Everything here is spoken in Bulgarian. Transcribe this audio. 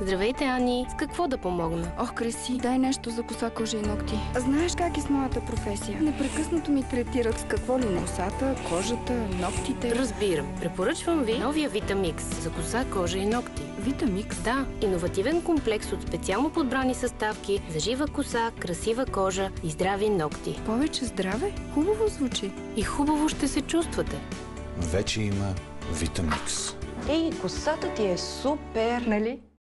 Здравейте, Ани. С какво да помогна? Ох, Криси, дай нещо за коса, кожа и ногти. Знаеш как е с моята професия? Непрекъснато ми третират с какво ли не. Косата, кожата, ногтите. Разбирам. Препоръчвам ви новия Витамикс за коса, кожа и ногти. Витамикс? Да, иновативен комплекс от специално подбрани съставки за жива коса, красива кожа и здрави ногти. Повече здраве? Хубаво звучи. И хубаво ще се чувствате. Вече има Витамикс. Ей, косата ти е супер! Нали?